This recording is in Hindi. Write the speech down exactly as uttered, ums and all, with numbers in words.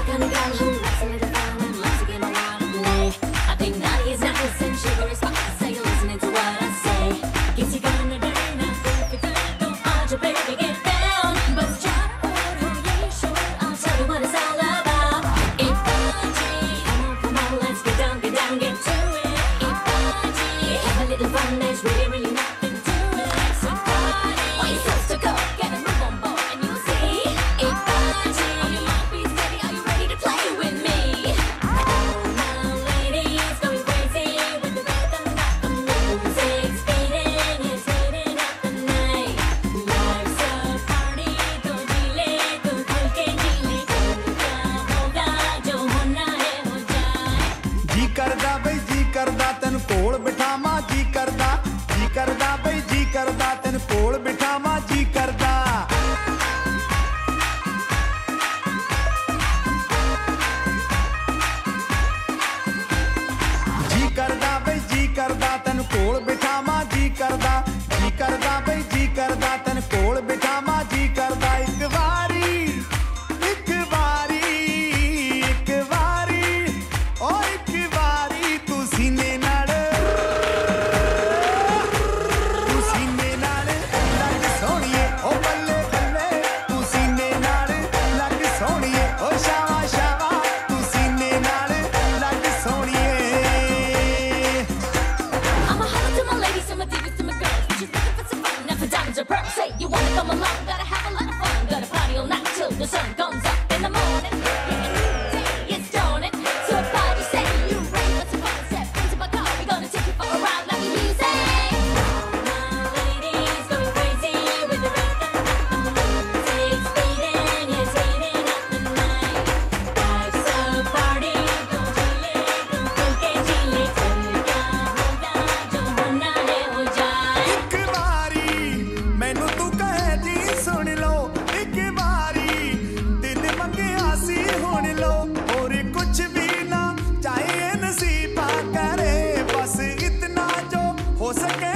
kind of gal who likes a little fun and loves to get around and play. I think naughty is nice and sugar is spice, so you're listening to what I say. Guess you're gonna dirty now, if you're good, don't hold your baby, get down. But try to hold her, yeah, sure, I'll tell you what it's all about. If I G, come on, come on, let's get down, get down, get to it. If I G, have a little fun, there's really, really nothing to it. So party, why you so stuck up? Get a move on board and you'll see. If I G, on your mark, be steady, are you ready to play with me? All my ladies going crazy with the rhythm that the music's beating, it's hitting up the night. Life's a party, तो जी ले, तू खुल के जी ले, क्या होगा जो होना है हो जाए. जी करदा बई जी करदा तेन कोल बिठावां जी करदा जी करदा बई जी करदा तेन कोल बिठावां जी करदा जी करदा बई जी करदा तेन कोल बिठावां जी करदा जी करदा बई जी करदा तेन कोल बिठावां जी करदा एक वारी एक वारी एक वारी ओ एक वारी तू सीने नाल तू सीने नाल लग सोहणीए ओ बल्ले बल्ले तू सीने नाल लग सोहणीए ओ शावा शावा तू सीने नाल लग सोहणीए. I'm a holler to my ladies, to my divas, to my girls. We're just looking for some fun, not for diamonds or pearls. Say you wanna come along, gotta have a lot of fun. Gotta party all night till the sun comes up in the morning. Yeah, a new day is dawning. So if I just say you ready for some fun, step into my car, we're gonna take you for a ride like music. All my ladies going crazy with the rhythm that the music's beating, it's hitting up the night. Life's a party, don't chile, don't खुल के chile, चल क्या होगा जो होना है हो जाए. ਇੱਕ ਵਾਰੀ ਮੈਨੂੰ ਤੂੰ ਕਹੇ ਜੀ ਸੁਣ ਲਓ ਇੱਕ ਵਾਰੀ ਦਿਲ ਮੰਗਿਆ ਸੀ ਹੁਣ ਲਓ ਹੋਰ ਕੁਛ ਵੀ ਨਾ ਚਾਹੇ ਨਸੀਬਾ ਕਰੇ ਬਸ ਇਤਨਾ ਜੋ ਹੋ ਸਕੇ